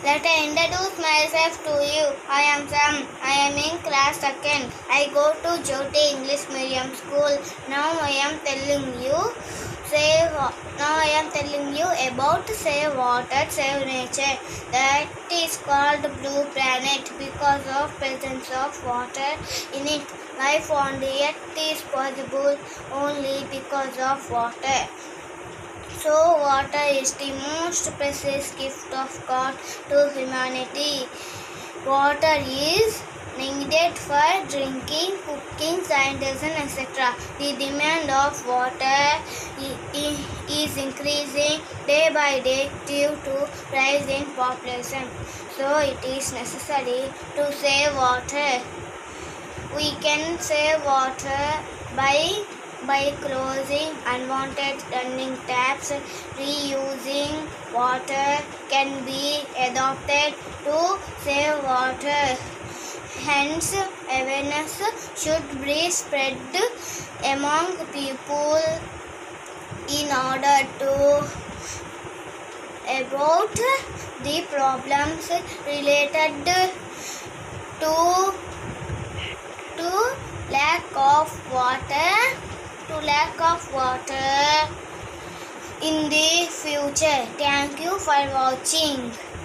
Let I introduce myself to you. I am Sam. I am in class second. I go to Jyoti English Medium School. Now I am telling you about Save Water, Save Nature. That is called Blue Planet because of presence of water in it. Life on the earth is possible only because of water. So water is the most precious gift of God to humanity. Water is needed for drinking, cooking, sanitation, etc. The demand of water is increasing day by day due to rise in population. So it is necessary to save water. We can save water by closing unwanted running taps. Reusing water can be adopted to save water. Hence, awareness should be spread among people in order to about the problems related to lack of water in the future. Thank you for watching.